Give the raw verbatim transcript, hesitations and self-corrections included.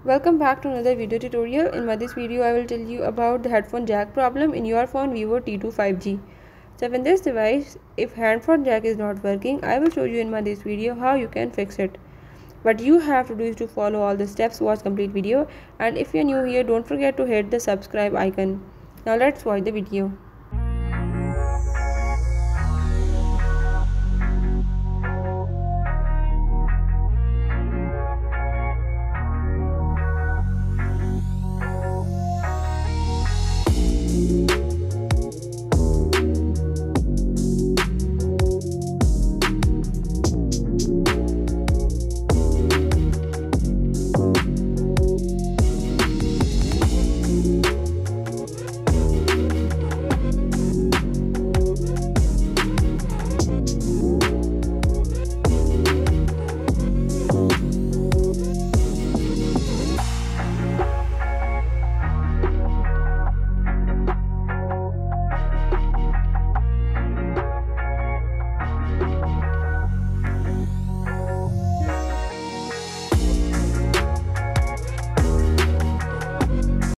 Welcome back to another video tutorial. In my this video I will tell you about the headphone jack problem in your phone Vivo T two five G. So in this device, if headphone jack is not working, I will show you in my this video how you can fix it. What you have to do is to follow all the steps, watch complete video, and if you're new here, don't forget to hit the subscribe icon. Now let's watch the video.